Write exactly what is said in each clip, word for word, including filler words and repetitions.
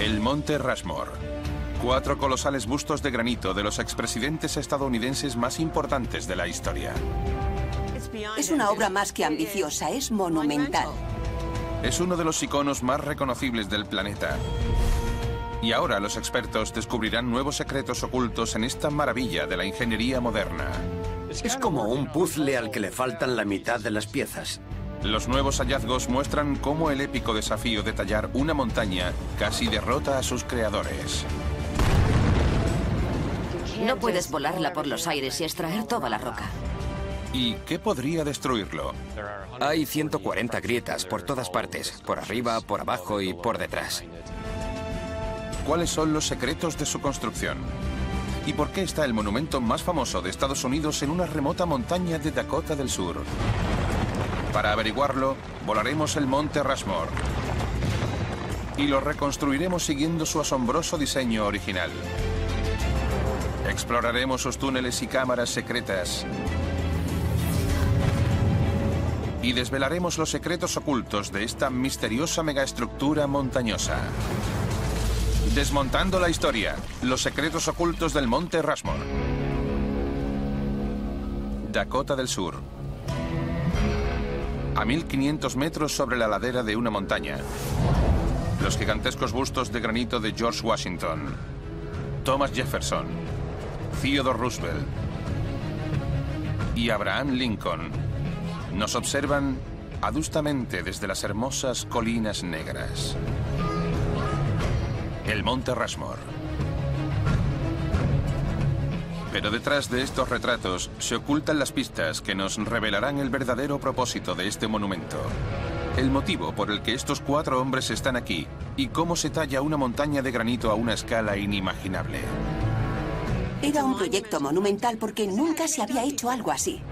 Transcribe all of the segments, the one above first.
El Monte Rushmore. Cuatro colosales bustos de granito de los expresidentes estadounidenses más importantes de la historia. Es una obra más que ambiciosa, es monumental. Es uno de los iconos más reconocibles del planeta. Y ahora los expertos descubrirán nuevos secretos ocultos en esta maravilla de la ingeniería moderna. Es como un puzzle al que le faltan la mitad de las piezas. Los nuevos hallazgos muestran cómo el épico desafío de tallar una montaña casi derrota a sus creadores. No puedes volarla por los aires y extraer toda la roca. ¿Y qué podría destruirlo? Hay ciento cuarenta grietas por todas partes, por arriba, por abajo y por detrás. ¿Cuáles son los secretos de su construcción? ¿Y por qué está el monumento más famoso de Estados Unidos en una remota montaña de Dakota del Sur? Para averiguarlo, volaremos el Monte Rushmore y lo reconstruiremos siguiendo su asombroso diseño original. Exploraremos sus túneles y cámaras secretas y desvelaremos los secretos ocultos de esta misteriosa megaestructura montañosa. Desmontando la historia, los secretos ocultos del Monte Rushmore. Dakota del Sur. A mil quinientos metros sobre la ladera de una montaña. Los gigantescos bustos de granito de George Washington, Thomas Jefferson, Theodore Roosevelt y Abraham Lincoln nos observan adustamente desde las hermosas colinas negras. El Monte Rushmore. Pero detrás de estos retratos se ocultan las pistas que nos revelarán el verdadero propósito de este monumento. El motivo por el que estos cuatro hombres están aquí y cómo se talla una montaña de granito a una escala inimaginable. Era un proyecto monumental porque nunca se había hecho algo así.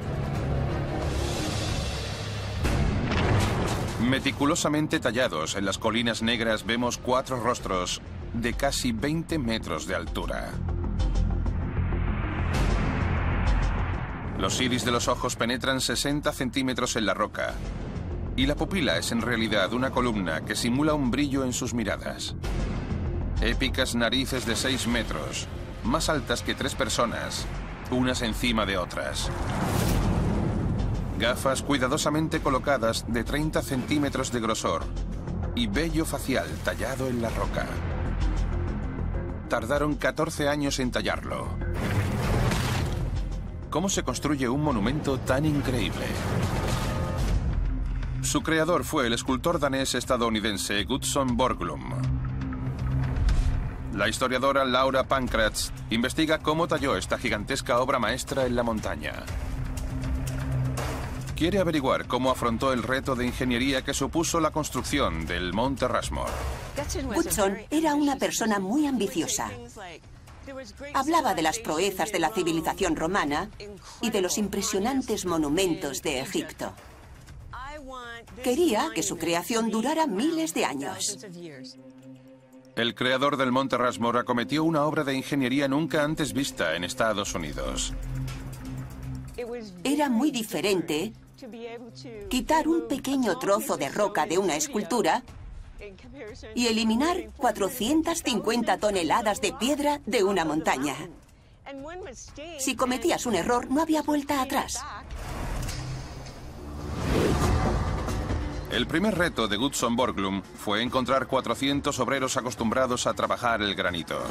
Meticulosamente tallados en las colinas negras vemos cuatro rostros de casi veinte metros de altura. Los iris de los ojos penetran sesenta centímetros en la roca y la pupila es en realidad una columna que simula un brillo en sus miradas. Épicas narices de seis metros, más altas que tres personas, unas encima de otras. Gafas cuidadosamente colocadas de treinta centímetros de grosor y vello facial tallado en la roca. Tardaron catorce años en tallarlo. ¿Cómo se construye un monumento tan increíble? Su creador fue el escultor danés-estadounidense Gutzon Borglum. La historiadora Laura Pankratz investiga cómo talló esta gigantesca obra maestra en la montaña. Quiere averiguar cómo afrontó el reto de ingeniería que supuso la construcción del Monte Rushmore. Gutzon era una persona muy ambiciosa. Hablaba de las proezas de la civilización romana y de los impresionantes monumentos de Egipto. Quería que su creación durara miles de años. El creador del Monte Rushmore acometió una obra de ingeniería nunca antes vista en Estados Unidos. Era muy diferente quitar un pequeño trozo de roca de una escultura y eliminar cuatrocientas cincuenta toneladas de piedra de una montaña. Si cometías un error, no había vuelta atrás. El primer reto de Gutzon Borglum fue encontrar cuatrocientos obreros acostumbrados a trabajar el granito.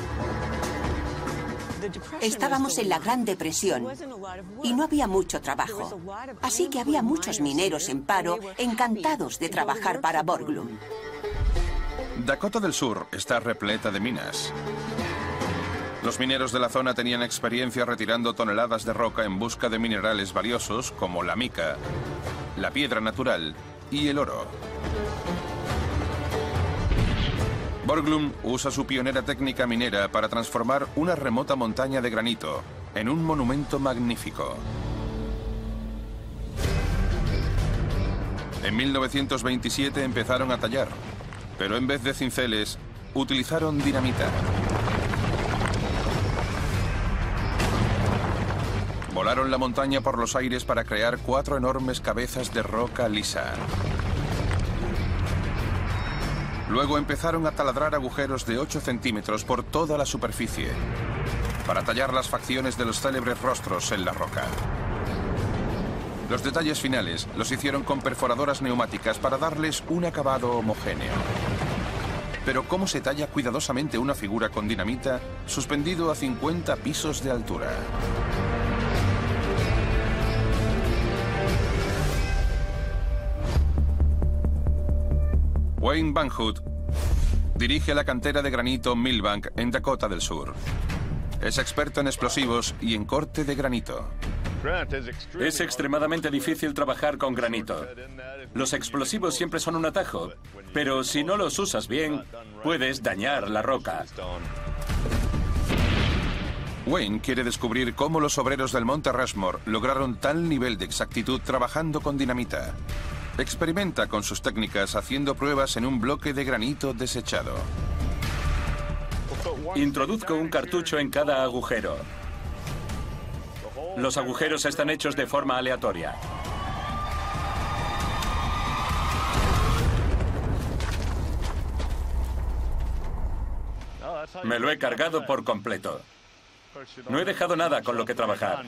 Estábamos en la Gran Depresión y no había mucho trabajo. Así que había muchos mineros en paro, encantados de trabajar para Borglum. Dakota del Sur está repleta de minas. Los mineros de la zona tenían experiencia retirando toneladas de roca en busca de minerales valiosos como la mica, la piedra natural y el oro. Borglum usa su pionera técnica minera para transformar una remota montaña de granito en un monumento magnífico. En mil novecientos veintisiete empezaron a tallar, pero en vez de cinceles, utilizaron dinamita. Volaron la montaña por los aires para crear cuatro enormes cabezas de roca lisa. Luego empezaron a taladrar agujeros de ocho centímetros por toda la superficie para tallar las facciones de los célebres rostros en la roca. Los detalles finales los hicieron con perforadoras neumáticas para darles un acabado homogéneo. Pero ¿cómo se talla cuidadosamente una figura con dinamita suspendido a cincuenta pisos de altura? Wayne Van Hood dirige la cantera de granito Millbank en Dakota del Sur. Es experto en explosivos y en corte de granito. Es extremadamente difícil trabajar con granito. Los explosivos siempre son un atajo, pero si no los usas bien, puedes dañar la roca. Wayne quiere descubrir cómo los obreros del Monte Rushmore lograron tal nivel de exactitud trabajando con dinamita. Experimenta con sus técnicas haciendo pruebas en un bloque de granito desechado. Introduzco un cartucho en cada agujero. Los agujeros están hechos de forma aleatoria. Me lo he cargado por completo. No he dejado nada con lo que trabajar.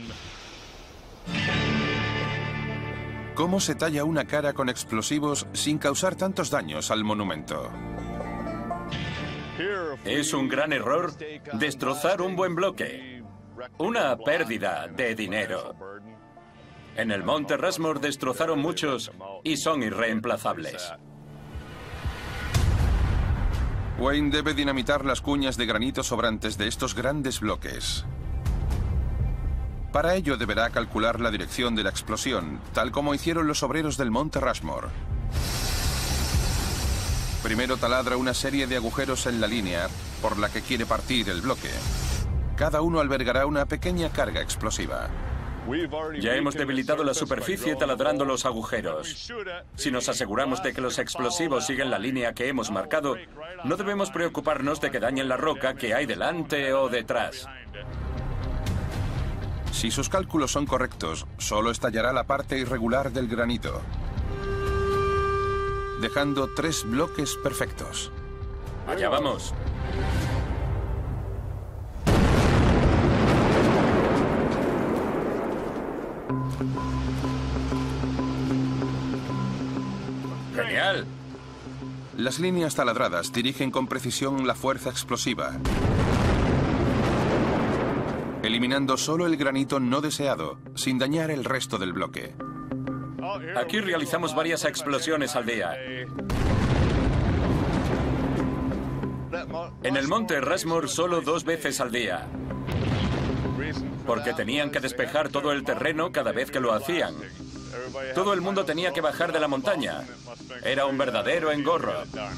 ¿Cómo se talla una cara con explosivos sin causar tantos daños al monumento? Es un gran error destrozar un buen bloque. Una pérdida de dinero. En el Monte Rushmore destrozaron muchos y son irreemplazables. Wayne debe dinamitar las cuñas de granito sobrantes de estos grandes bloques. Para ello deberá calcular la dirección de la explosión, tal como hicieron los obreros del Monte Rushmore. Primero taladra una serie de agujeros en la línea por la que quiere partir el bloque. Cada uno albergará una pequeña carga explosiva. Ya hemos debilitado la superficie taladrando los agujeros. Si nos aseguramos de que los explosivos siguen la línea que hemos marcado, no debemos preocuparnos de que dañen la roca que hay delante o detrás. Si sus cálculos son correctos, solo estallará la parte irregular del granito, dejando tres bloques perfectos. Allá vamos. ¡Genial! Las líneas taladradas dirigen con precisión la fuerza explosiva, eliminando solo el granito no deseado, sin dañar el resto del bloque. Aquí realizamos varias explosiones al día. En el Monte Rushmore solo dos veces al día. Porque tenían que despejar todo el terreno cada vez que lo hacían. Todo el mundo tenía que bajar de la montaña. Era un verdadero engorro.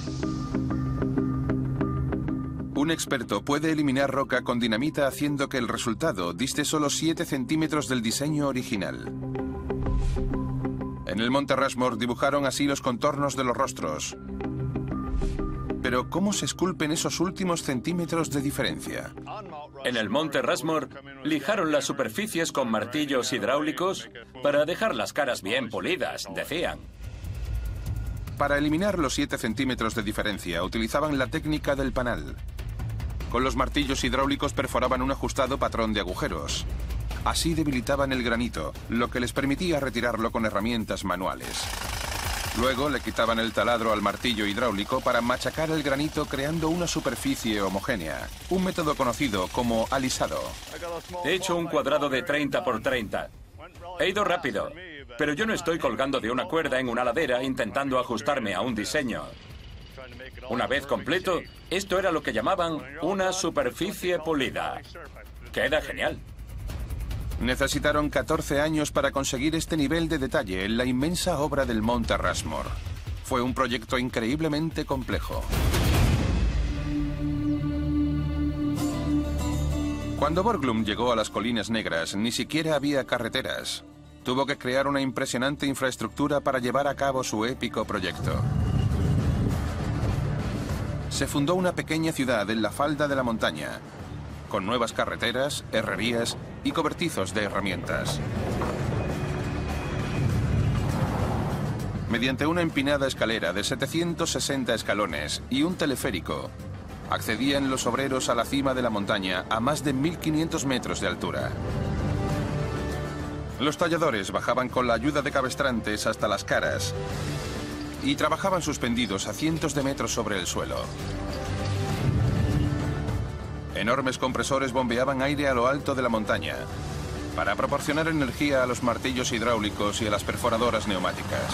Un experto puede eliminar roca con dinamita haciendo que el resultado diste solo siete centímetros del diseño original. En el Monte Rushmore dibujaron así los contornos de los rostros. Pero ¿cómo se esculpen esos últimos centímetros de diferencia? En el Monte Rushmore lijaron las superficies con martillos hidráulicos para dejar las caras bien pulidas, decían. Para eliminar los siete centímetros de diferencia utilizaban la técnica del panal. Con los martillos hidráulicos perforaban un ajustado patrón de agujeros. Así debilitaban el granito, lo que les permitía retirarlo con herramientas manuales. Luego le quitaban el taladro al martillo hidráulico para machacar el granito creando una superficie homogénea, un método conocido como alisado. He hecho un cuadrado de treinta por treinta. He ido rápido, pero yo no estoy colgando de una cuerda en una ladera intentando ajustarme a un diseño. Una vez completo, esto era lo que llamaban una superficie pulida. Queda genial. Necesitaron catorce años para conseguir este nivel de detalle en la inmensa obra del Monte Rushmore. Fue un proyecto increíblemente complejo. Cuando Borglum llegó a las Colinas Negras, ni siquiera había carreteras. Tuvo que crear una impresionante infraestructura para llevar a cabo su épico proyecto. Se fundó una pequeña ciudad en la falda de la montaña, con nuevas carreteras, herrerías y cobertizos de herramientas. mediante una empinada escalera de setecientos sesenta escalones y un teleférico, accedían los obreros a la cima de la montaña a más de mil quinientos metros de altura. Los talladores bajaban con la ayuda de cabestrantes hasta las caras y trabajaban suspendidos a cientos de metros sobre el suelo. Enormes compresores bombeaban aire a lo alto de la montaña para proporcionar energía a los martillos hidráulicos y a las perforadoras neumáticas.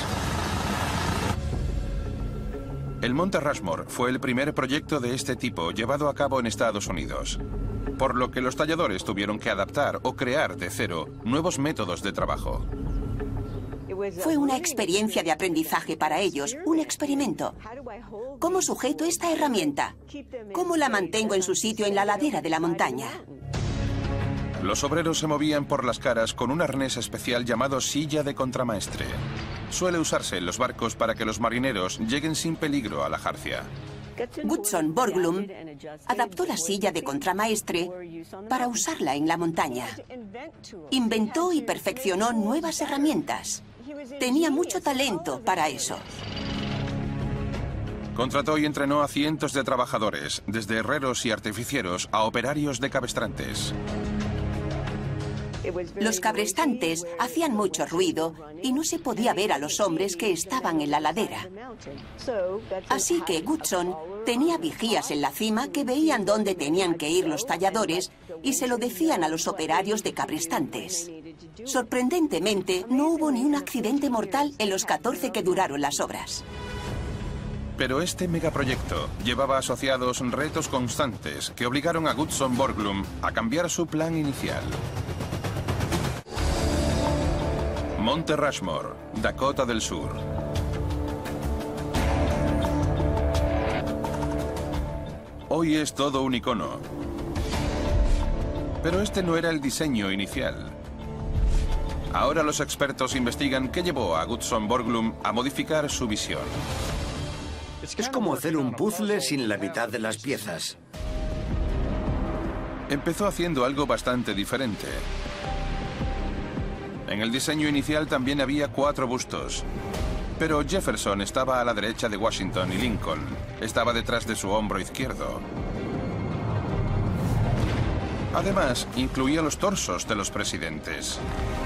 El Monte Rushmore fue el primer proyecto de este tipo llevado a cabo en Estados Unidos, por lo que los talladores tuvieron que adaptar o crear de cero nuevos métodos de trabajo. Fue una experiencia de aprendizaje para ellos, un experimento. ¿Cómo sujeto esta herramienta? ¿Cómo la mantengo en su sitio en la ladera de la montaña? Los obreros se movían por las caras con un arnés especial llamado silla de contramaestre. Suele usarse en los barcos para que los marineros lleguen sin peligro a la jarcia. Gutzon Borglum adaptó la silla de contramaestre para usarla en la montaña. Inventó y perfeccionó nuevas herramientas. Tenía mucho talento para eso. Contrató y entrenó a cientos de trabajadores, desde herreros y artificieros a operarios de cabestrantes. Los cabrestantes hacían mucho ruido y no se podía ver a los hombres que estaban en la ladera. Así que Gutzon tenía vigías en la cima que veían dónde tenían que ir los talladores y se lo decían a los operarios de cabrestantes. Sorprendentemente, no hubo ni un accidente mortal en los catorce que duraron las obras. Pero este megaproyecto llevaba asociados retos constantes que obligaron a Gutzon Borglum a cambiar su plan inicial. Monte Rushmore, Dakota del Sur. Hoy es todo un icono. Pero este no era el diseño inicial. Ahora los expertos investigan qué llevó a Gutzon Borglum a modificar su visión. Es como hacer un puzzle sin la mitad de las piezas. Empezó haciendo algo bastante diferente. En el diseño inicial también había cuatro bustos, pero Jefferson estaba a la derecha de Washington y Lincoln estaba detrás de su hombro izquierdo. Además, incluía los torsos de los presidentes.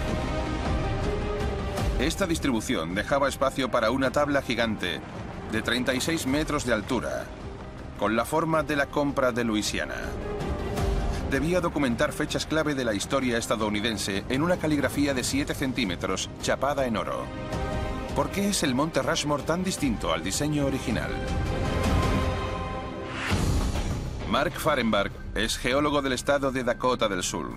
Esta distribución dejaba espacio para una tabla gigante de treinta y seis metros de altura, con la forma de la compra de Luisiana. Debía documentar fechas clave de la historia estadounidense en una caligrafía de siete centímetros chapada en oro. ¿Por qué es el Monte Rushmore tan distinto al diseño original? Mark Fahrenbach es geólogo del estado de Dakota del Sur.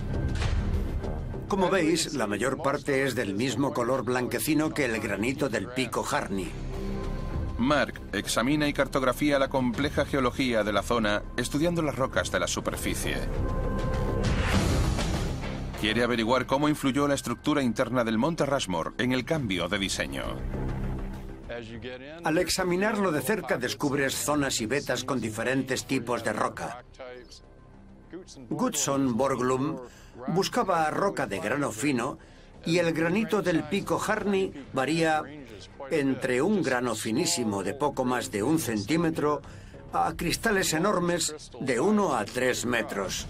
Como veis, la mayor parte es del mismo color blanquecino que el granito del pico Harney. Mark examina y cartografía la compleja geología de la zona estudiando las rocas de la superficie. Quiere averiguar cómo influyó la estructura interna del Monte Rushmore en el cambio de diseño. Al examinarlo de cerca descubres zonas y vetas con diferentes tipos de roca. Gutzon Borglum buscaba roca de grano fino y el granito del pico Harney varía entre un grano finísimo de poco más de un centímetro a cristales enormes de uno a tres metros.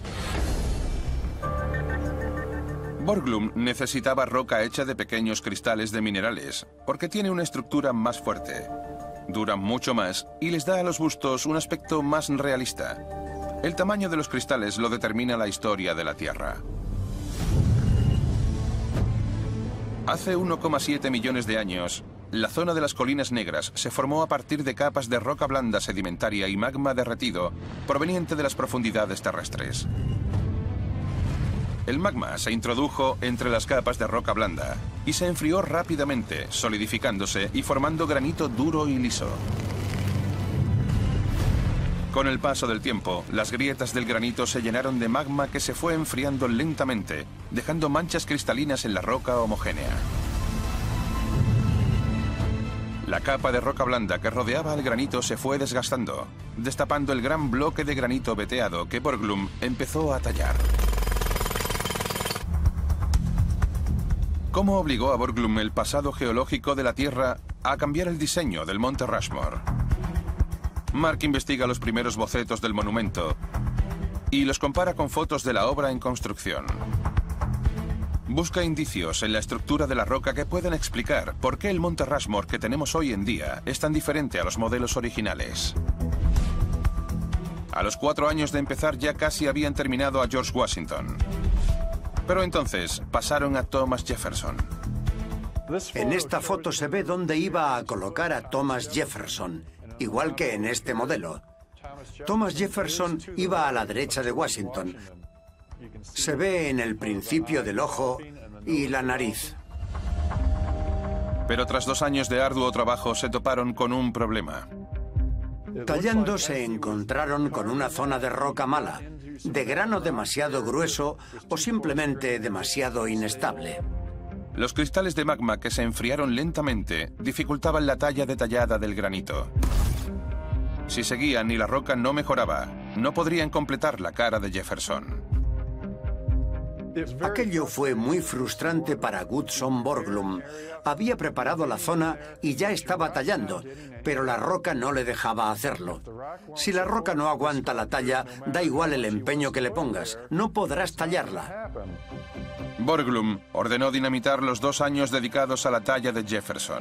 Borglum necesitaba roca hecha de pequeños cristales de minerales, porque tiene una estructura más fuerte, duran mucho más y les da a los bustos un aspecto más realista. El tamaño de los cristales lo determina la historia de la Tierra. Hace uno coma siete millones de años, la zona de las Colinas Negras se formó a partir de capas de roca blanda sedimentaria y magma derretido proveniente de las profundidades terrestres. El magma se introdujo entre las capas de roca blanda y se enfrió rápidamente, solidificándose y formando granito duro y liso. Con el paso del tiempo, las grietas del granito se llenaron de magma que se fue enfriando lentamente, dejando manchas cristalinas en la roca homogénea. La capa de roca blanda que rodeaba al granito se fue desgastando, destapando el gran bloque de granito veteado que Borglum empezó a tallar. ¿Cómo obligó a Borglum el pasado geológico de la Tierra a cambiar el diseño del Monte Rushmore. Mark investiga los primeros bocetos del monumento y los compara con fotos de la obra en construcción. Busca indicios en la estructura de la roca que puedan explicar por qué el Monte Rushmore que tenemos hoy en día es tan diferente a los modelos originales. A los cuatro años de empezar ya casi habían terminado a George Washington. Pero entonces pasaron a Thomas Jefferson. En esta foto se ve dónde iba a colocar a Thomas Jefferson, igual que en este modelo. Thomas Jefferson iba a la derecha de Washington. Se ve en el principio del ojo y la nariz. Pero tras dos años de arduo trabajo se toparon con un problema. Tallando se encontraron con una zona de roca mala, de grano demasiado grueso o simplemente demasiado inestable. Los cristales de magma que se enfriaron lentamente dificultaban la talla detallada del granito. Si seguían y la roca no mejoraba, no podrían completar la cara de Jefferson. Aquello fue muy frustrante para Goodson Borglum. Había preparado la zona y ya estaba tallando, pero la roca no le dejaba hacerlo. Si la roca no aguanta la talla, da igual el empeño que le pongas, no podrás tallarla. Borglum ordenó dinamitar los dos años dedicados a la talla de Jefferson.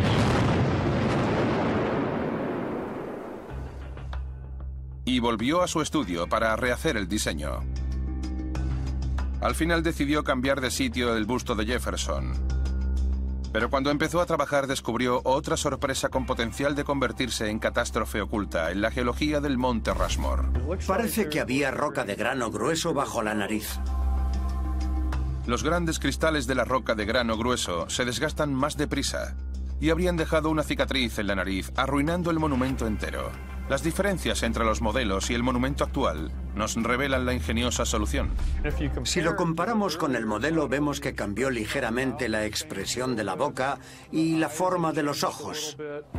Y volvió a su estudio para rehacer el diseño. Al final decidió cambiar de sitio el busto de Jefferson. Pero cuando empezó a trabajar descubrió otra sorpresa con potencial de convertirse en catástrofe oculta en la geología del Monte Rushmore. Parece que había roca de grano grueso bajo la nariz. Los grandes cristales de la roca de grano grueso se desgastan más deprisa y habrían dejado una cicatriz en la nariz, arruinando el monumento entero. Las diferencias entre los modelos y el monumento actual nos revelan la ingeniosa solución. Si lo comparamos con el modelo, vemos que cambió ligeramente la expresión de la boca y la forma de los ojos.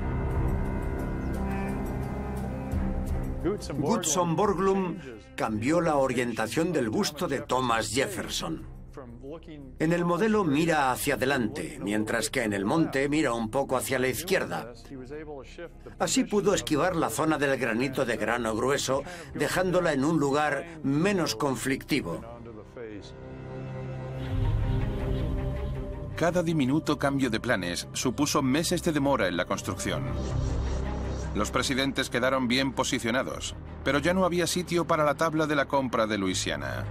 Goodson Borglum cambió la orientación del busto de Thomas Jefferson. En el modelo mira hacia adelante, mientras que en el monte mira un poco hacia la izquierda. Así pudo esquivar la zona del granito de grano grueso, dejándola en un lugar menos conflictivo. Cada diminuto cambio de planes supuso meses de demora en la construcción. Los presidentes quedaron bien posicionados, pero ya no había sitio para la tabla de la compra de Luisiana.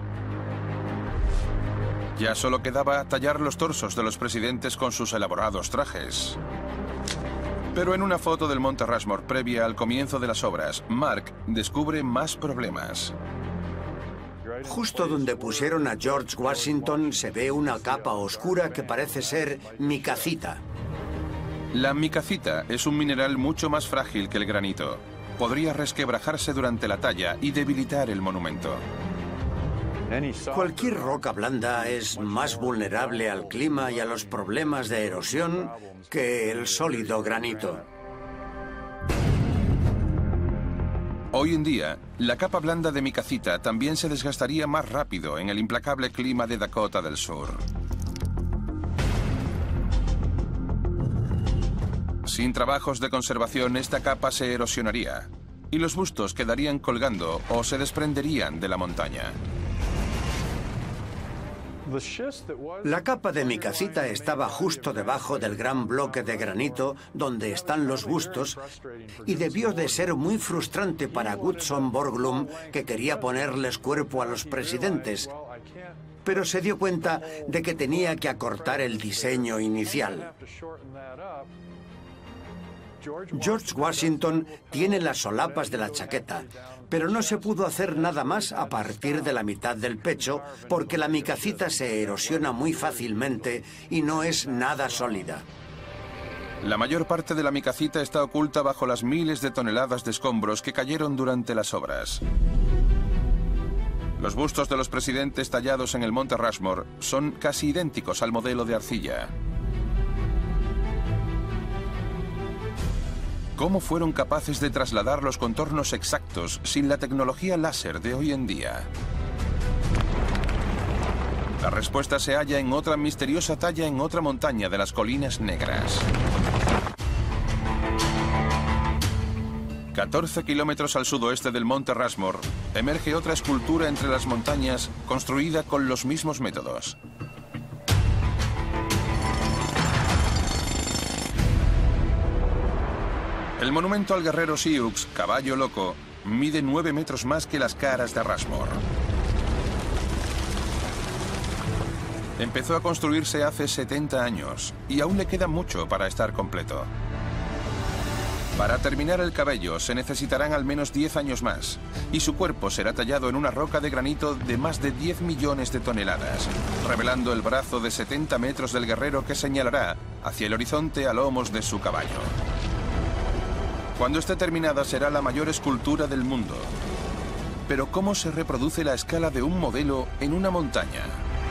Ya solo quedaba tallar los torsos de los presidentes con sus elaborados trajes. Pero en una foto del Monte Rushmore previa al comienzo de las obras, Mark descubre más problemas. Justo donde pusieron a George Washington se ve una capa oscura que parece ser micacita. La micacita es un mineral mucho más frágil que el granito. Podría resquebrajarse durante la talla y debilitar el monumento. Cualquier roca blanda es más vulnerable al clima y a los problemas de erosión que el sólido granito. Hoy en día, la capa blanda de micacita también se desgastaría más rápido en el implacable clima de Dakota del Sur. Sin trabajos de conservación, esta capa se erosionaría y los bustos quedarían colgando o se desprenderían de la montaña. La capa de micacita estaba justo debajo del gran bloque de granito donde están los bustos y debió de ser muy frustrante para Goodson Borglum, que quería ponerles cuerpo a los presidentes, pero se dio cuenta de que tenía que acortar el diseño inicial. George Washington tiene las solapas de la chaqueta, pero no se pudo hacer nada más a partir de la mitad del pecho porque la micacita se erosiona muy fácilmente y no es nada sólida. La mayor parte de la micacita está oculta bajo las miles de toneladas de escombros que cayeron durante las obras. Los bustos de los presidentes tallados en el Monte Rushmore son casi idénticos al modelo de arcilla. ¿Cómo fueron capaces de trasladar los contornos exactos sin la tecnología láser de hoy en día? La respuesta se halla en otra misteriosa talla en otra montaña de las Colinas Negras. catorce kilómetros al sudoeste del monte Rushmore, emerge otra escultura entre las montañas construida con los mismos métodos. El monumento al guerrero Sioux, Caballo Loco, mide nueve metros más que las caras de Rushmore. Empezó a construirse hace setenta años y aún le queda mucho para estar completo. Para terminar el cabello se necesitarán al menos diez años más y su cuerpo será tallado en una roca de granito de más de diez millones de toneladas, revelando el brazo de setenta metros del guerrero que señalará hacia el horizonte a lomos de su caballo. Cuando esté terminada será la mayor escultura del mundo. Pero ¿cómo se reproduce la escala de un modelo en una montaña?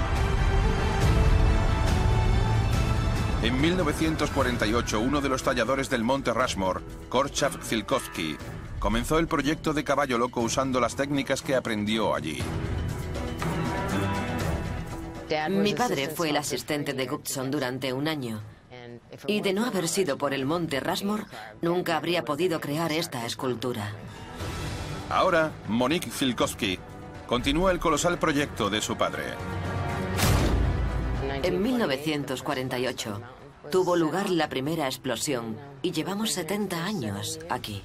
En mil novecientos cuarenta y ocho, uno de los talladores del monte Rushmore, Korczak Zielkowski, comenzó el proyecto de Caballo Loco usando las técnicas que aprendió allí. Mi padre fue el asistente de Gustson durante un año. Y de no haber sido por el monte Rushmore, nunca habría podido crear esta escultura. Ahora, Monique Zielkowski continúa el colosal proyecto de su padre. En mil novecientos cuarenta y ocho tuvo lugar la primera explosión y llevamos setenta años aquí.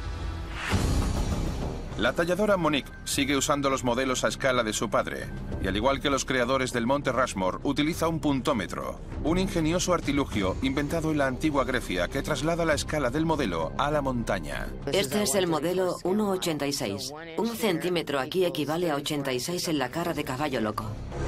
La talladora Monique sigue usando los modelos a escala de su padre y, al igual que los creadores del monte Rushmore, utiliza un puntómetro, un ingenioso artilugio inventado en la antigua Grecia que traslada la escala del modelo a la montaña. Este es el modelo uno ochenta y seis. Un centímetro aquí equivale a ochenta y seis en la cara de Caballo Loco.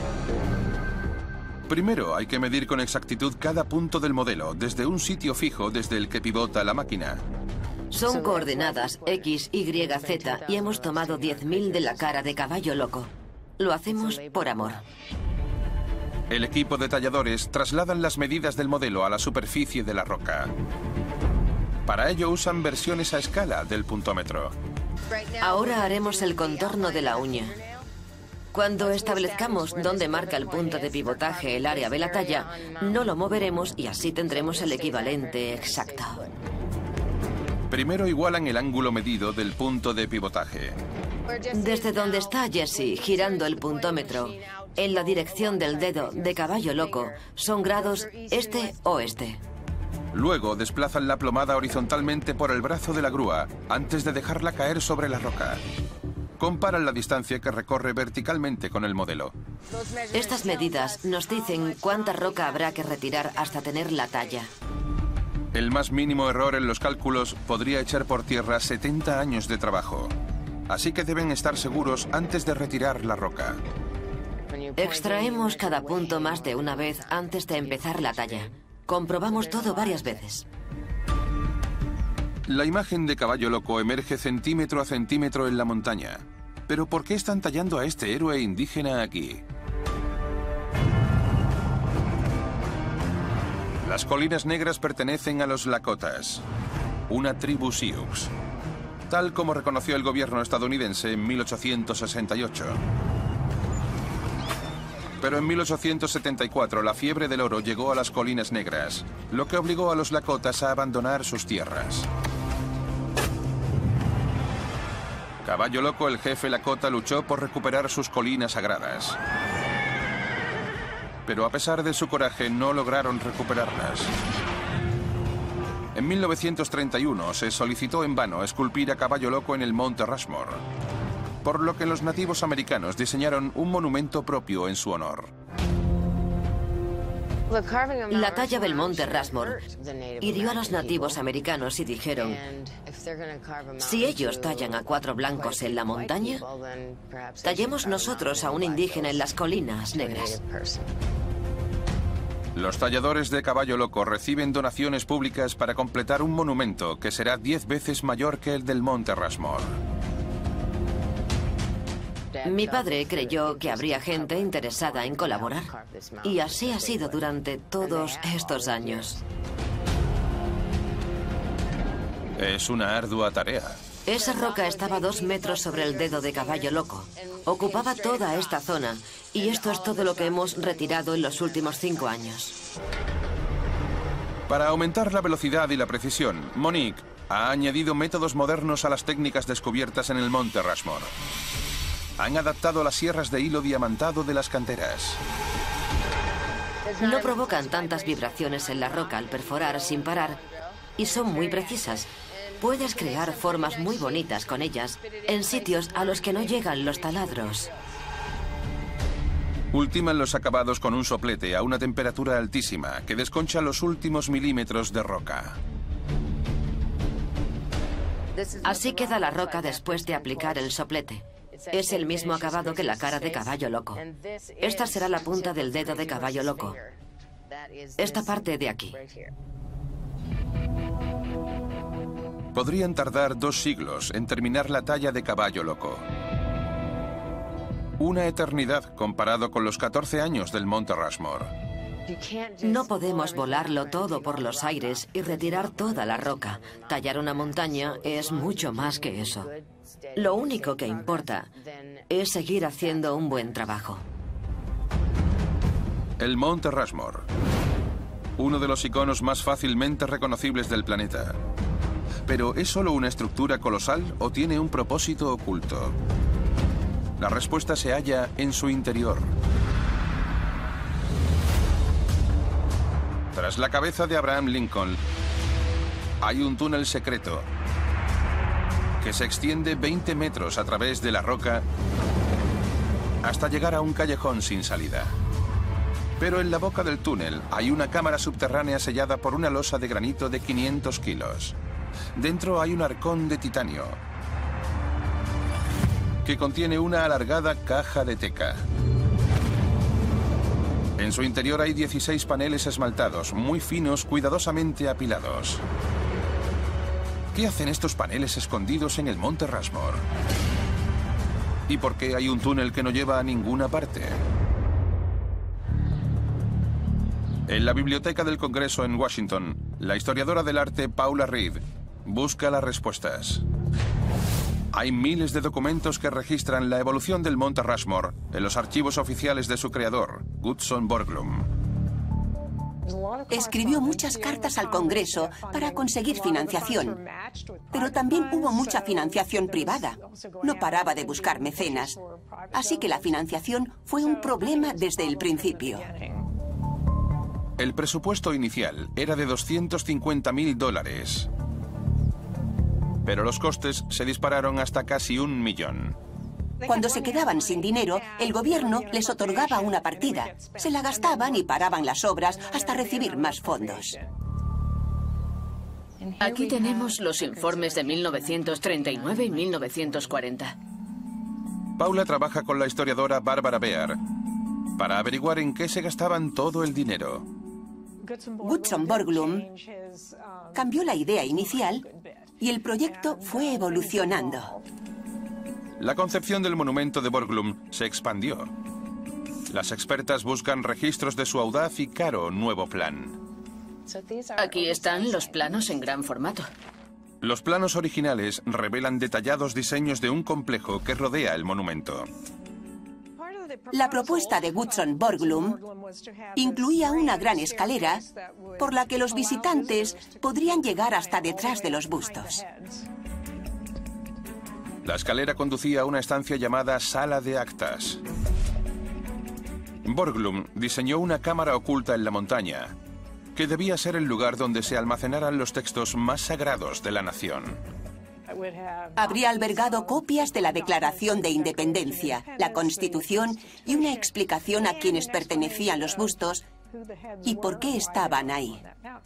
Primero hay que medir con exactitud cada punto del modelo desde un sitio fijo desde el que pivota la máquina. Son coordenadas X, Y, Z y hemos tomado diez mil de la cara de Caballo Loco. Lo hacemos por amor. El equipo de talladores trasladan las medidas del modelo a la superficie de la roca. Para ello usan versiones a escala del puntómetro. Ahora haremos el contorno de la uña. Cuando establezcamos dónde marca el punto de pivotaje el área de la talla, no lo moveremos y así tendremos el equivalente exacto. Primero igualan el ángulo medido del punto de pivotaje. Desde donde está Jesse girando el puntómetro, en la dirección del dedo de Caballo Loco, son grados este-oeste. Luego desplazan la plomada horizontalmente por el brazo de la grúa antes de dejarla caer sobre la roca. Comparan la distancia que recorre verticalmente con el modelo. Estas medidas nos dicen cuánta roca habrá que retirar hasta tener la talla. El más mínimo error en los cálculos podría echar por tierra setenta años de trabajo. Así que deben estar seguros antes de retirar la roca. Extraemos cada punto más de una vez antes de empezar la talla. Comprobamos todo varias veces. La imagen de Caballo Loco emerge centímetro a centímetro en la montaña. ¿Pero por qué están tallando a este héroe indígena aquí? Las colinas negras pertenecen a los Lakotas, una tribu Sioux, tal como reconoció el gobierno estadounidense en mil ochocientos sesenta y ocho. Pero en mil ochocientos setenta y cuatro la fiebre del oro llegó a las colinas negras, lo que obligó a los Lakotas a abandonar sus tierras. Caballo Loco, el jefe Lakota, luchó por recuperar sus colinas sagradas. Pero a pesar de su coraje, no lograron recuperarlas. En mil novecientos treinta y uno se solicitó en vano esculpir a Caballo Loco en el monte Rushmore, por lo que los nativos americanos diseñaron un monumento propio en su honor. La talla del monte Rushmore hirió a los nativos americanos y dijeron: si ellos tallan a cuatro blancos en la montaña, tallemos nosotros a un indígena en las colinas negras. Los talladores de Caballo Loco reciben donaciones públicas para completar un monumento que será diez veces mayor que el del monte Rushmore. Mi padre creyó que habría gente interesada en colaborar, y así ha sido durante todos estos años. Es una ardua tarea. Esa roca estaba a dos metros sobre el dedo de Caballo Loco. Ocupaba toda esta zona, y esto es todo lo que hemos retirado en los últimos cinco años. Para aumentar la velocidad y la precisión, Monique ha añadido métodos modernos a las técnicas descubiertas en el Monte Rushmore. Han adaptado las sierras de hilo diamantado de las canteras. No provocan tantas vibraciones en la roca al perforar sin parar y son muy precisas. Puedes crear formas muy bonitas con ellas en sitios a los que no llegan los taladros. Ultiman los acabados con un soplete a una temperatura altísima que desconcha los últimos milímetros de roca. Así queda la roca después de aplicar el soplete. Es el mismo acabado que la cara de caballo loco. Esta será la punta del dedo de caballo loco. Esta parte de aquí. Podrían tardar dos siglos en terminar la talla de caballo loco. Una eternidad comparado con los catorce años del Monte Rushmore. No podemos volarlo todo por los aires y retirar toda la roca. Tallar una montaña es mucho más que eso. Lo único que importa es seguir haciendo un buen trabajo. El Monte Rushmore, uno de los iconos más fácilmente reconocibles del planeta. ¿Pero es solo una estructura colosal o tiene un propósito oculto? La respuesta se halla en su interior. Tras la cabeza de Abraham Lincoln, hay un túnel secreto que se extiende veinte metros a través de la roca hasta llegar a un callejón sin salida. Pero en la boca del túnel hay una cámara subterránea sellada por una losa de granito de quinientos kilos. Dentro hay un arcón de titanio que contiene una alargada caja de teca. En su interior hay dieciséis paneles esmaltados, muy finos, cuidadosamente apilados. ¿Qué hacen estos paneles escondidos en el Monte Rushmore? ¿Y por qué hay un túnel que no lleva a ninguna parte? En la Biblioteca del Congreso en Washington, la historiadora del arte Paula Reed busca las respuestas. Hay miles de documentos que registran la evolución del Monte Rushmore en los archivos oficiales de su creador, Gutzon Borglum. Escribió muchas cartas al Congreso para conseguir financiación, pero también hubo mucha financiación privada. No paraba de buscar mecenas, así que la financiación fue un problema desde el principio. El presupuesto inicial era de doscientos cincuenta mil dólares. Pero los costes se dispararon hasta casi un millón. Cuando se quedaban sin dinero, el gobierno les otorgaba una partida. Se la gastaban y paraban las obras hasta recibir más fondos. Aquí tenemos los informes de mil novecientos treinta y nueve y mil novecientos cuarenta. Paula trabaja con la historiadora Barbara Bear para averiguar en qué se gastaban todo el dinero. Gutzon Borglum cambió la idea inicial y el proyecto fue evolucionando. La concepción del monumento de Borglum se expandió. Las expertas buscan registros de su audaz y caro nuevo plan. Aquí están los planos en gran formato. Los planos originales revelan detallados diseños de un complejo que rodea el monumento. La propuesta de Gutzon Borglum incluía una gran escalera por la que los visitantes podrían llegar hasta detrás de los bustos. La escalera conducía a una estancia llamada Sala de Actas. Borglum diseñó una cámara oculta en la montaña, que debía ser el lugar donde se almacenaran los textos más sagrados de la nación. Habría albergado copias de la Declaración de Independencia, la Constitución y una explicación a quienes pertenecían los bustos y por qué estaban ahí.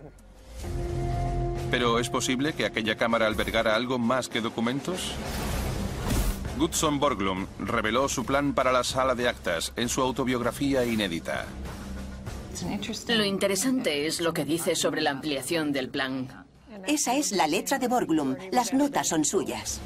¿Pero es posible que aquella cámara albergara algo más que documentos? Gutzon Borglum reveló su plan para la Sala de Actas en su autobiografía inédita. Lo interesante es lo que dice sobre la ampliación del plan. Esa es la letra de Borglum. Las notas son suyas.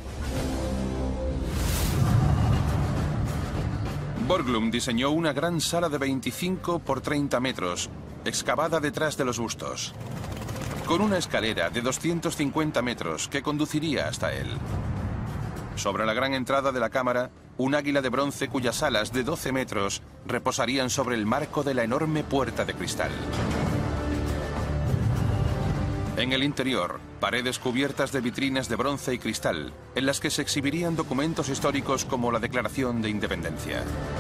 Borglum diseñó una gran sala de veinticinco por treinta metros, excavada detrás de los bustos, con una escalera de doscientos cincuenta metros que conduciría hasta él. Sobre la gran entrada de la cámara, un águila de bronce cuyas alas de doce metros reposarían sobre el marco de la enorme puerta de cristal. En el interior, paredes cubiertas de vitrinas de bronce y cristal, en las que se exhibirían documentos históricos como la Declaración de Independencia.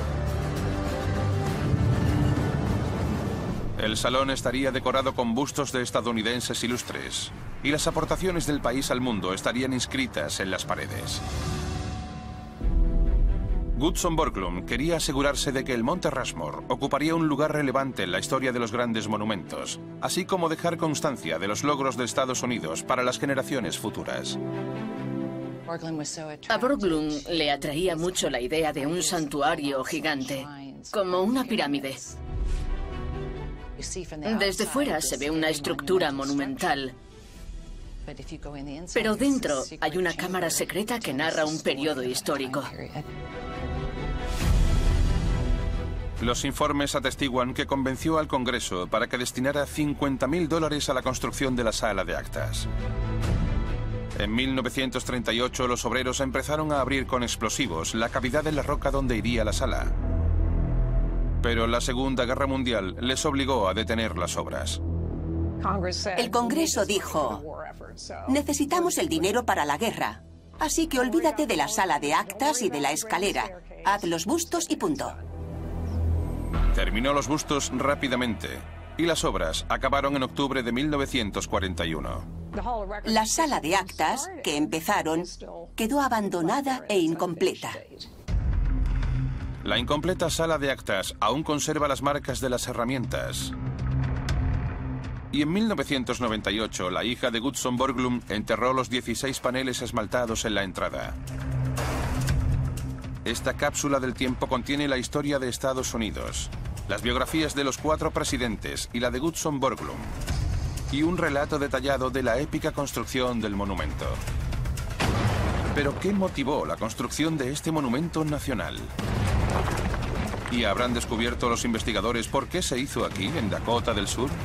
El salón estaría decorado con bustos de estadounidenses ilustres, y las aportaciones del país al mundo estarían inscritas en las paredes. Gutzon Borglum quería asegurarse de que el Monte Rushmore ocuparía un lugar relevante en la historia de los grandes monumentos, así como dejar constancia de los logros de Estados Unidos para las generaciones futuras. A Borglum le atraía mucho la idea de un santuario gigante, como una pirámide. Desde fuera se ve una estructura monumental, pero dentro hay una cámara secreta que narra un periodo histórico. Los informes atestiguan que convenció al Congreso para que destinara cincuenta mil dólares a la construcción de la sala de actas. En mil novecientos treinta y ocho, los obreros empezaron a abrir con explosivos la cavidad en la roca donde iría la sala. Pero la Segunda Guerra Mundial les obligó a detener las obras. El Congreso dijo: necesitamos el dinero para la guerra, así que olvídate de la sala de actas y de la escalera. Haz los bustos y punto. Terminó los bustos rápidamente, y las obras acabaron en octubre de mil novecientos cuarenta y uno. La sala de actas, que empezaron, quedó abandonada e incompleta. La incompleta sala de actas aún conserva las marcas de las herramientas. Y en mil novecientos noventa y ocho, la hija de Gutzon Borglum enterró los dieciséis paneles esmaltados en la entrada. Esta cápsula del tiempo contiene la historia de Estados Unidos, las biografías de los cuatro presidentes y la de Gutzon Borglum, y un relato detallado de la épica construcción del monumento. ¿Pero qué motivó la construcción de este monumento nacional? ¿Y habrán descubierto los investigadores por qué se hizo aquí, en Dakota del Sur?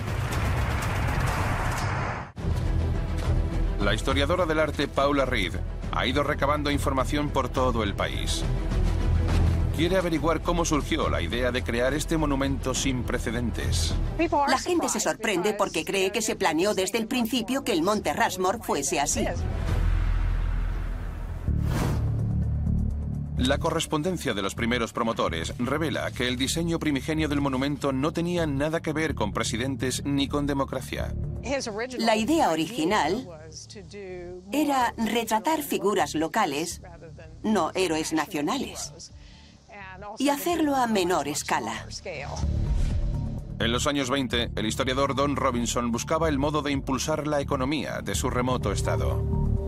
La historiadora del arte Paula Reed ha ido recabando información por todo el país. Quiere averiguar cómo surgió la idea de crear este monumento sin precedentes. La gente se sorprende porque cree que se planeó desde el principio que el Monte Rushmore fuese así. La correspondencia de los primeros promotores revela que el diseño primigenio del monumento no tenía nada que ver con presidentes ni con democracia. La idea original era retratar figuras locales, no héroes nacionales, y hacerlo a menor escala. En los años veinte, el historiador Don Robinson buscaba el modo de impulsar la economía de su remoto estado.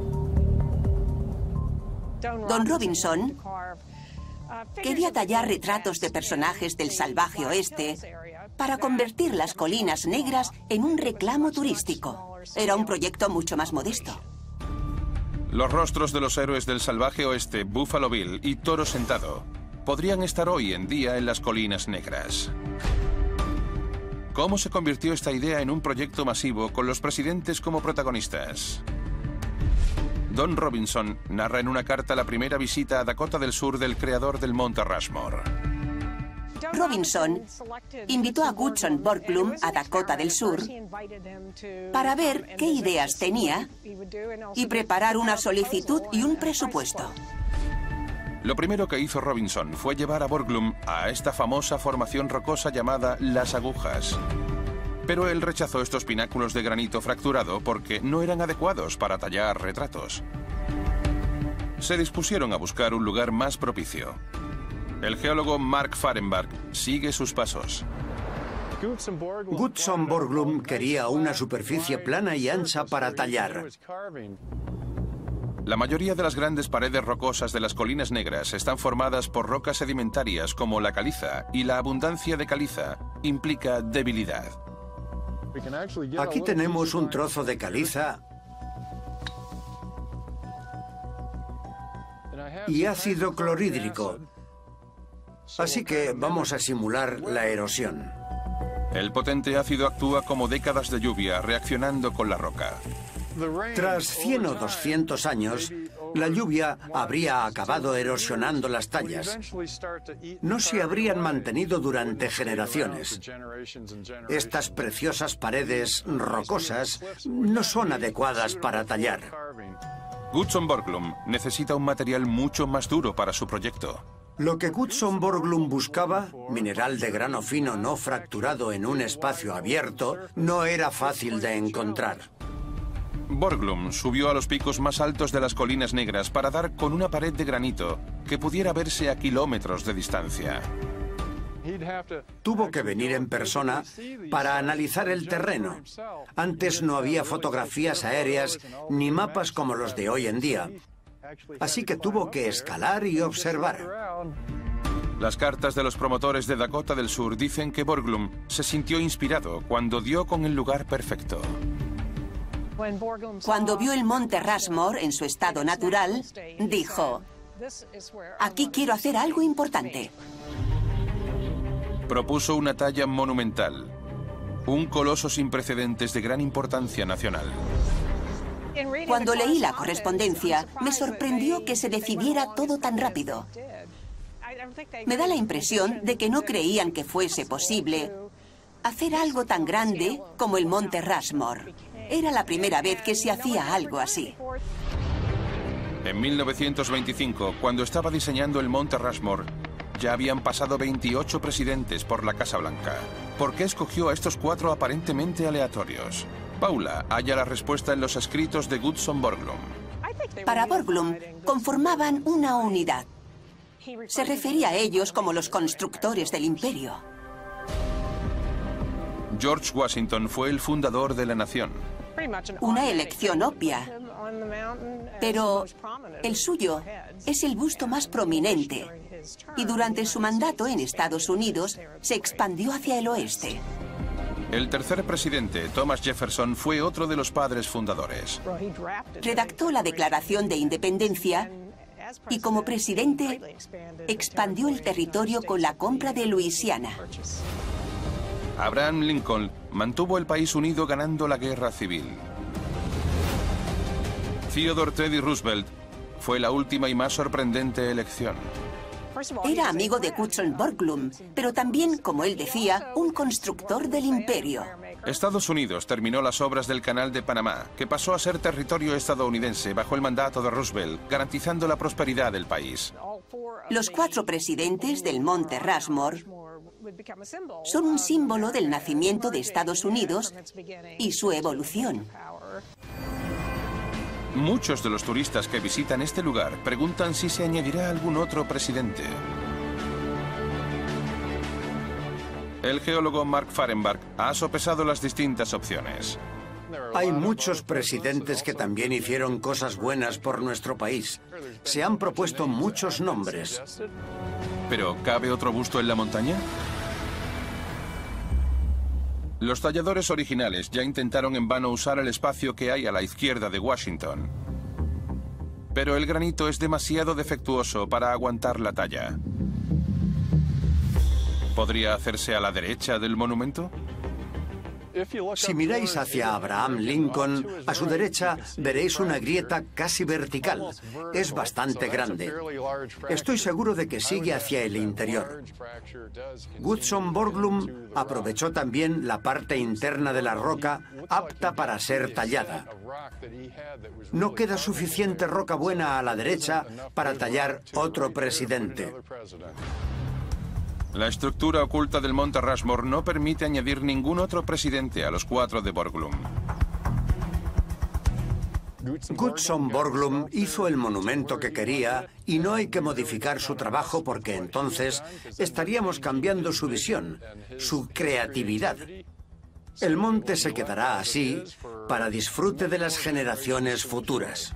Don Robinson quería tallar retratos de personajes del salvaje oeste para convertir las colinas negras en un reclamo turístico. Era un proyecto mucho más modesto. Los rostros de los héroes del salvaje oeste, Buffalo Bill y Toro Sentado, podrían estar hoy en día en las colinas negras. ¿Cómo se convirtió esta idea en un proyecto masivo con los presidentes como protagonistas? Don Robinson narra en una carta la primera visita a Dakota del Sur del creador del Monte Rushmore. Robinson invitó a Gutzon Borglum a Dakota del Sur para ver qué ideas tenía y preparar una solicitud y un presupuesto. Lo primero que hizo Robinson fue llevar a Borglum a esta famosa formación rocosa llamada Las Agujas. Pero él rechazó estos pináculos de granito fracturado porque no eran adecuados para tallar retratos. Se dispusieron a buscar un lugar más propicio. El geólogo Mark Fahrenbach sigue sus pasos. Gutzon Borglum quería una superficie plana y ancha para tallar. La mayoría de las grandes paredes rocosas de las colinas negras están formadas por rocas sedimentarias como la caliza, y la abundancia de caliza implica debilidad. Aquí tenemos un trozo de caliza y ácido clorhídrico, así que vamos a simular la erosión. El potente ácido actúa como décadas de lluvia reaccionando con la roca. Tras cien o doscientos años, La lluvia habría acabado erosionando las tallas. No se habrían mantenido durante generaciones. Estas preciosas paredes rocosas no son adecuadas para tallar. Goodson Borglum necesita un material mucho más duro para su proyecto. Lo que Goodson Borglum buscaba, mineral de grano fino no fracturado en un espacio abierto, no era fácil de encontrar. Borglum subió a los picos más altos de las Colinas Negras para dar con una pared de granito que pudiera verse a kilómetros de distancia. Tuvo que venir en persona para analizar el terreno. Antes no había fotografías aéreas ni mapas como los de hoy en día. Así que tuvo que escalar y observar. Las cartas de los promotores de Dakota del Sur dicen que Borglum se sintió inspirado cuando dio con el lugar perfecto. Cuando vio el monte Rushmore en su estado natural, dijo: aquí quiero hacer algo importante. Propuso una talla monumental, un coloso sin precedentes de gran importancia nacional. Cuando leí la correspondencia, me sorprendió que se decidiera todo tan rápido. Me da la impresión de que no creían que fuese posible hacer algo tan grande como el monte Rushmore. Era la primera vez que se hacía algo así. En mil novecientos veinticinco, cuando estaba diseñando el monte Rushmore, ya habían pasado veintiocho presidentes por la Casa Blanca. ¿Por qué escogió a estos cuatro aparentemente aleatorios? Paula halla la respuesta en los escritos de Goodson Borglum. Para Borglum, conformaban una unidad. Se refería a ellos como los constructores del imperio. George Washington fue el fundador de la nación. Una elección obvia. Pero el suyo es el busto más prominente. Y durante su mandato en Estados Unidos se expandió hacia el oeste. El tercer presidente, Thomas Jefferson, fue otro de los padres fundadores. Redactó la Declaración de Independencia y como presidente expandió el territorio con la compra de Luisiana. Abraham Lincoln mantuvo el país unido ganando la guerra civil. Theodore Teddy Roosevelt fue la última y más sorprendente elección. Era amigo de Goodson Borglum, pero también, como él decía, un constructor del imperio. Estados Unidos terminó las obras del Canal de Panamá, que pasó a ser territorio estadounidense bajo el mandato de Roosevelt, garantizando la prosperidad del país. Los cuatro presidentes del monte Rushmore son un símbolo del nacimiento de Estados Unidos y su evolución. Muchos de los turistas que visitan este lugar preguntan si se añadirá algún otro presidente. El geólogo Mark Fahrenbach ha sopesado las distintas opciones. Hay muchos presidentes que también hicieron cosas buenas por nuestro país. Se han propuesto muchos nombres. ¿Pero cabe otro busto en la montaña? Los talladores originales ya intentaron en vano usar el espacio que hay a la izquierda de Washington. Pero el granito es demasiado defectuoso para aguantar la talla. ¿Podría hacerse a la derecha del monumento? Si miráis hacia Abraham Lincoln, a su derecha veréis una grieta casi vertical. Es bastante grande. Estoy seguro de que sigue hacia el interior. Goodson Borglum aprovechó también la parte interna de la roca apta para ser tallada. No queda suficiente roca buena a la derecha para tallar otro presidente. La estructura oculta del monte Rushmore no permite añadir ningún otro presidente a los cuatro de Borglum. Goodson Borglum hizo el monumento que quería y no hay que modificar su trabajo porque entonces estaríamos cambiando su visión, su creatividad. El monte se quedará así para disfrute de las generaciones futuras.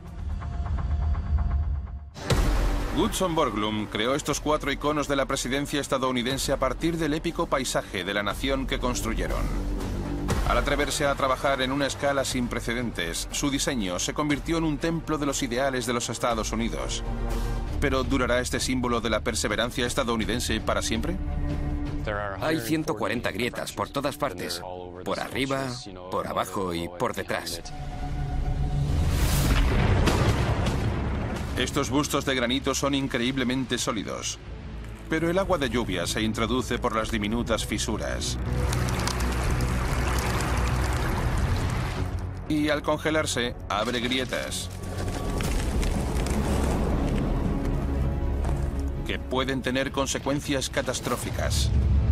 Goodson Borglum creó estos cuatro iconos de la presidencia estadounidense a partir del épico paisaje de la nación que construyeron. Al atreverse a trabajar en una escala sin precedentes, su diseño se convirtió en un templo de los ideales de los Estados Unidos. ¿Pero durará este símbolo de la perseverancia estadounidense para siempre? Hay ciento cuarenta grietas por todas partes, por arriba, por abajo y por detrás. Estos bustos de granito son increíblemente sólidos, pero el agua de lluvia se introduce por las diminutas fisuras. Y al congelarse, abre grietas que pueden tener consecuencias catastróficas.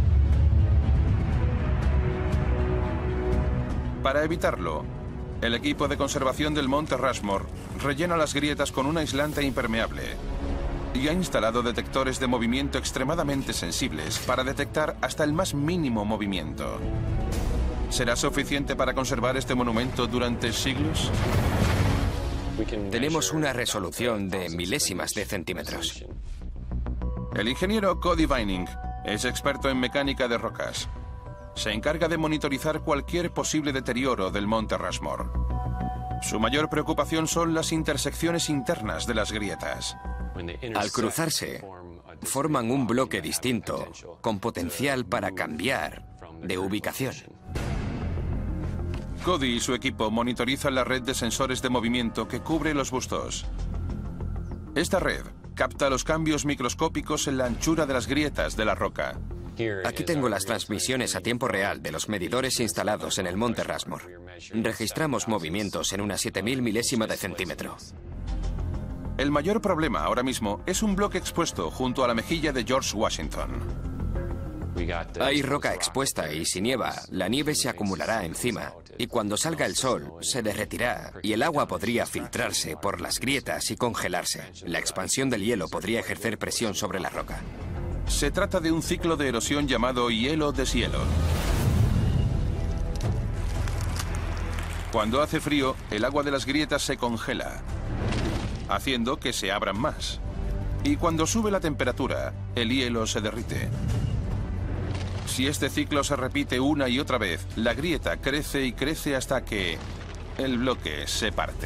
Para evitarlo, el equipo de conservación del Monte Rushmore rellena las grietas con un aislante impermeable y ha instalado detectores de movimiento extremadamente sensibles para detectar hasta el más mínimo movimiento. ¿Será suficiente para conservar este monumento durante siglos? Tenemos una resolución de milésimas de centímetros. El ingeniero Cody Vining es experto en mecánica de rocas. Se encarga de monitorizar cualquier posible deterioro del Monte Rushmore. Su mayor preocupación son las intersecciones internas de las grietas. Al cruzarse, forman un bloque distinto, con potencial para cambiar de ubicación. Cody y su equipo monitorizan la red de sensores de movimiento que cubre los bustos. Esta red capta los cambios microscópicos en la anchura de las grietas de la roca. Aquí tengo las transmisiones a tiempo real de los medidores instalados en el Monte Rushmore. Registramos movimientos en una siete mil milésima de centímetro. El mayor problema ahora mismo es un bloque expuesto junto a la mejilla de George Washington. Hay roca expuesta y si nieva, la nieve se acumulará encima y cuando salga el sol se derretirá y el agua podría filtrarse por las grietas y congelarse. La expansión del hielo podría ejercer presión sobre la roca. Se trata de un ciclo de erosión llamado hielo-deshielo. Cuando hace frío, el agua de las grietas se congela, haciendo que se abran más. Y cuando sube la temperatura, el hielo se derrite. Si este ciclo se repite una y otra vez, la grieta crece y crece hasta que el bloque se parte.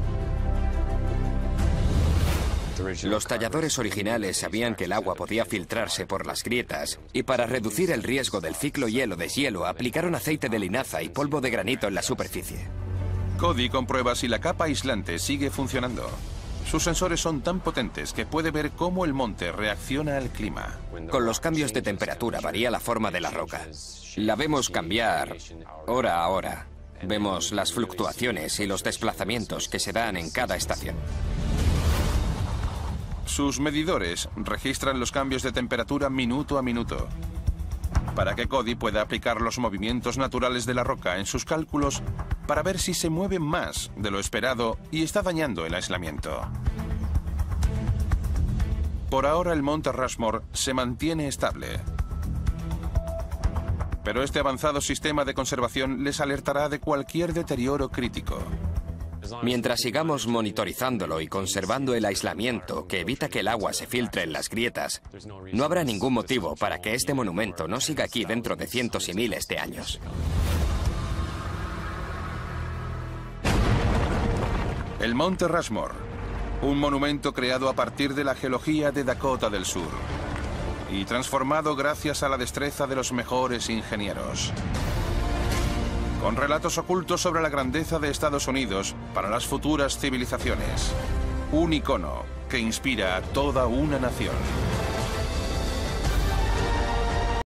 Los talladores originales sabían que el agua podía filtrarse por las grietas y para reducir el riesgo del ciclo hielo-deshielo aplicaron aceite de linaza y polvo de granito en la superficie. Cody comprueba si la capa aislante sigue funcionando. Sus sensores son tan potentes que puede ver cómo el monte reacciona al clima. Con los cambios de temperatura varía la forma de la roca. La vemos cambiar hora a hora. Vemos las fluctuaciones y los desplazamientos que se dan en cada estación. Sus medidores registran los cambios de temperatura minuto a minuto, para que Cody pueda aplicar los movimientos naturales de la roca en sus cálculos para ver si se mueve más de lo esperado y está dañando el aislamiento. Por ahora el Monte Rushmore se mantiene estable, pero este avanzado sistema de conservación les alertará de cualquier deterioro crítico. Mientras sigamos monitorizándolo y conservando el aislamiento que evita que el agua se filtre en las grietas, no habrá ningún motivo para que este monumento no siga aquí dentro de cientos y miles de años. El Monte Rushmore, un monumento creado a partir de la geología de Dakota del Sur y transformado gracias a la destreza de los mejores ingenieros. Con relatos ocultos sobre la grandeza de Estados Unidos para las futuras civilizaciones. Un icono que inspira a toda una nación.